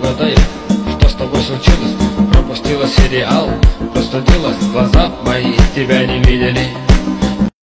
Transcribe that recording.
угадаю, что с тобой случилось. Пропустила сериал, простудилась, глаза мои тебя не видели.